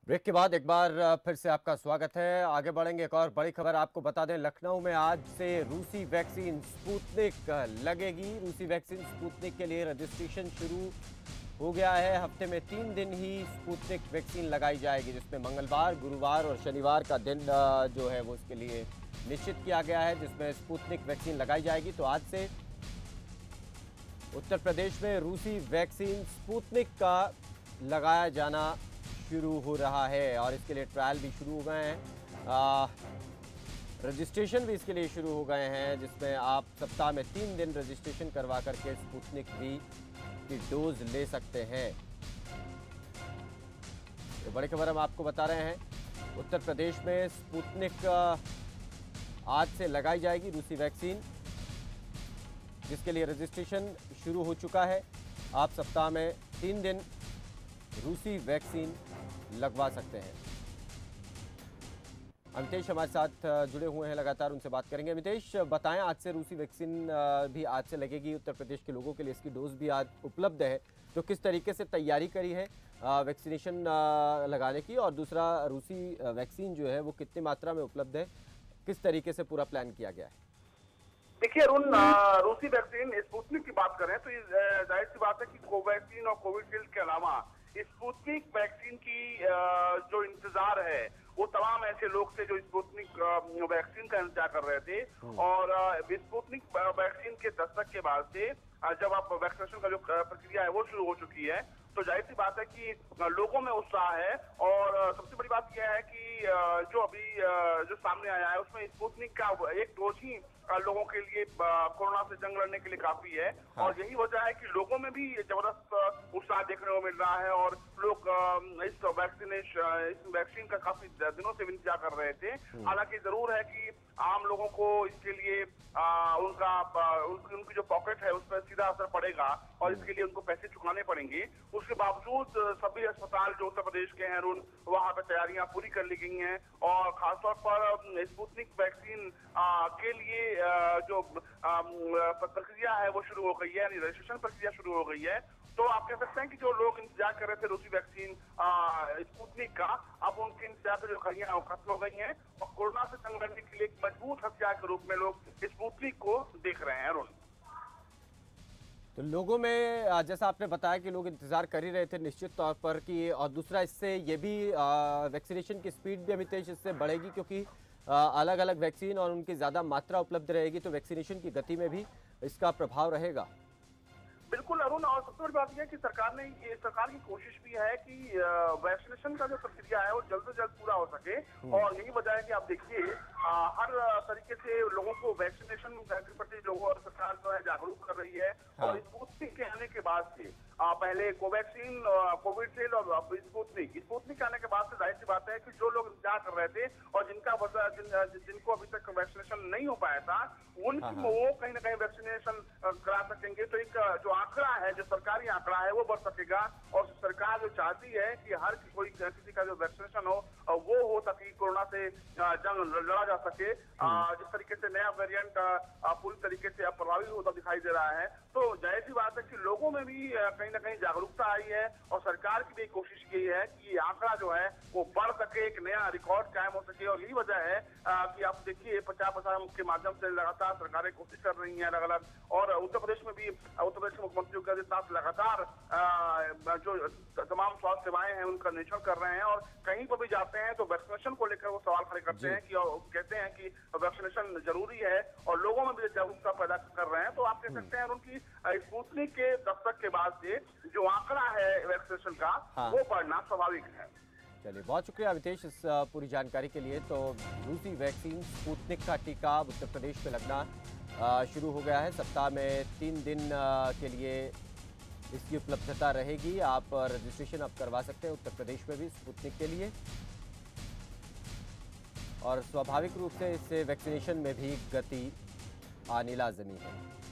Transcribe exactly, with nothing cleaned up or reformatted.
Break के बाद एक बार फिर से आपका स्वागत है। आगे बढ़ेंगे, एक और बड़ी खबर आपको बता दें। लखनऊ में आज से रूसी वैक्सीन स्पुतनिक लगेगी। रूसी वैक्सीन स्पुतनिक के लिए रजिस्ट्रेशन शुरू हो गया है। हफ्ते में तीन दिन ही स्पुतनिक वैक्सीन लगाई जाएगी, जिसमें मंगलवार, गुरुवार और शनिवार का दिन जो है वो इसके लिए निश्चित किया गया है, जिसमें स्पुतनिक वैक्सीन लगाई जाएगी। तो आज से उत्तर प्रदेश में रूसी वैक्सीन स्पुतनिक का लगाया जाना शुरू हो रहा है और इसके लिए ट्रायल भी शुरू हो गए हैं। रजिस्ट्रेशन भी इसके लिए शुरू हो गए हैं, जिसमें आप सप्ताह में तीन दिन रजिस्ट्रेशन करवा करके स्पुतनिक वी की डोज ले सकते हैं। तो बड़ी खबर हम आपको बता रहे हैं, उत्तर प्रदेश में स्पुतनिक आज से लगाई जाएगी रूसी वैक्सीन, जिसके लिए रजिस्ट्रेशन शुरू हो चुका है। आप सप्ताह में तीन दिन रूसी वैक्सीन लगवा सकते हैं। अमितेश हमारे साथ जुड़े हुए हैं, लगातार उनसे बात करेंगे। अमितेश, बताएं, आज से रूसी वैक्सीन भी आज से लगेगी। उत्तर प्रदेश के लोगों के लिए इसकी डोज भी आज उपलब्ध है, तो किस तरीके से तैयारी करी है वैक्सीनेशन लगाने की, और दूसरा रूसी वैक्सीन जो है वो कितनी मात्रा में उपलब्ध है, किस तरीके से पूरा प्लान किया गया है? देखिए अरुण, रूसी वैक्सीन स्पुतनिक की बात करें तो जाहिर सी बात है कि कोवैक्सीन और कोविशील्ड के अलावा स्पुतनिक वैक्सीन की जो इंतजार है वो तमाम ऐसे लोग थे जो स्पुतनिक वैक्सीन का इंतजार कर रहे थे। और स्पुतनिक वैक्सीन के दस्तक के बाद से जब आप वैक्सीनेशन का जो प्रक्रिया है वो शुरू हो चुकी है, तो जाहिर सी बात है कि लोगों में उत्साह है। और सबसे बड़ी बात यह है कि जो अभी जो सामने आया है उसमें स्पुतनिक का एक डोज ही लोगों के लिए कोरोना से जंग लड़ने के लिए काफी है। हाँ। और यही वजह है कि लोगों में भी जबरदस्त उत्साह देखने को मिल रहा है और लोग इस वैक्सीनेशन इस वैक्सीन का काफी दिनों से इंतजार कर रहे थे। हालांकि जरूर है कि आम लोगों को इसके लिए आ, उनका उनकी, उनकी जो पॉकेट है उस पर सीधा असर पड़ेगा और इसके लिए उनको पैसे चुकाने पड़ेंगे। उसके बावजूद सभी अस्पताल जो उत्तर प्रदेश के हैं वहां पर तैयारियां पूरी कर ली गई हैं और खासतौर पर स्पुतनिक वैक्सीन के लिए आ, जो प्रक्रिया है वो शुरू हो गई है, यानी रजिस्ट्रेशन प्रक्रिया शुरू हो गई है। तो आप कह सकते हैं कि जो लोग इंतजार कर रहे थे रूसी वैक्सीन स्पुतनिक का, अब उनके इंतजार की जो घड़ियां खत्म हो गई हैं और कोरोना से जंग लड़ने के लिए एक मजबूत हथियार के रूप में लोग स्पुतनिक को देख रहे हैं। अरुण, तो लोगों में जैसा आपने बताया कि लोग इंतजार कर ही रहे थे निश्चित तौर पर कि, और दूसरा इससे ये भी वैक्सीनेशन की स्पीड भी अमितेश इससे बढ़ेगी, क्योंकि अलग अलग वैक्सीन और उनकी ज़्यादा मात्रा उपलब्ध रहेगी, तो वैक्सीनेशन की गति में भी इसका प्रभाव रहेगा। बिल्कुल अरुण, और सबसे बड़ी बात यह है कि सरकार ने ये सरकार की कोशिश भी है कि वैक्सीनेशन का जो प्रक्रिया है वो जल्द से जल्द पूरा हो सके। और यही वजह है कि आप देखिए हर तरीके से लोगों को वैक्सीनेशन के प्रति लोगों और सरकार जो है जागरूक कर रही है। हाँ। और स्पुतनिक के आने के बाद से आ, पहले कोवैक्सीन, कोविशील्ड और स्पुतनिक स्पुतनिक आने के बाद से जाहिर सी बात है कि जो लोग इंतजार कर रहे थे और जिनका वजह जिन, जिनको अभी तक वैक्सीनेशन नहीं हो पाया था उनकी हाँ। वो कहीं ना कहीं वैक्सीनेशन करा सकेंगे। तो एक जो आंकड़ा है, जो सरकारी आंकड़ा है वो बढ़ सकेगा और सरकार जो चाहती है कि हर कोई किसी का जो वैक्सीनेशन हो वो हो ताकि कोरोना से जंग लड़ा जा सके। जिस तरीके से नया वेरिएंट पूरी तरीके से अब प्रभावी होता दिखाई दे रहा है, तो जाहिर सी बात है कि लोगों में भी कहीं ना कहीं जागरूकता आई है और सरकार की भी कोशिश की है कि ये आंकड़ा जो है वो बढ़ सके, एक नया रिकॉर्ड कायम हो सके। और यही वजह है कि आप देखिए प्रचार प्रसार के माध्यम से लगातार सरकारें कोशिश कर रही हैं अलग अलग। और उत्तर प्रदेश में भी उत्तर प्रदेश के मुख्यमंत्री योगी आदित्यनाथ लगातार जो तमाम स्वास्थ्य सेवाएं हैं उनका निरीक्षण कर रहे हैं और कहीं पर भी जाते हैं तो वैक्सीनेशन को लेकर वो सवाल खड़े करते हैं कि कहते हैं कि वैक्सीनेशन जरूरी है और लोगों में भी जागरूकता पैदा कर रहे हैं। तो आप कह सकते हैं उनकी स्पुतनिक के दस्तक के बाद से जो आंकड़ा है वैक्सीनेशन का हाँ। वो बढ़ना स्वाभाविक है। चलिए, बहुत शुक्रिया अमितेश इस पूरी जानकारी के लिए। तो रूसी वैक्सीन स्पुतनिक का टीका उत्तर प्रदेश में लगना शुरू हो गया है। सप्ताह में तीन दिन के लिए इसकी उपलब्धता रहेगी। आप रजिस्ट्रेशन अब करवा सकते हैं उत्तर प्रदेश में भी स्पुतनिक के लिए, और स्वाभाविक रूप से इससे वैक्सीनेशन में भी गति आनी लाजमी है।